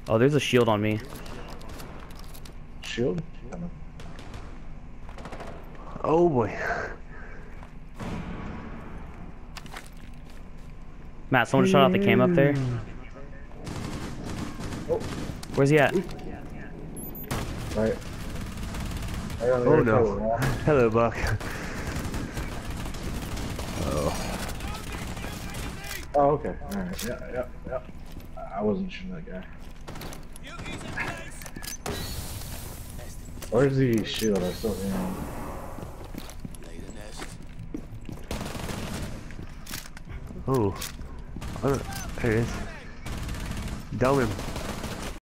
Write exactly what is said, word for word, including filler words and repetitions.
Oh, there's a shield on me. Shield? Oh boy. Matt, someone shot out the cam up there. Oh. Where's he at? Right. Right on the Oh other no. side of the wall. Hello, Buck. Oh. Oh, okay. Alright. Yeah, yeah, yeah. I wasn't shooting that guy. Where's the shield? I still, you know. Oh. Oh, there it is. Dome him.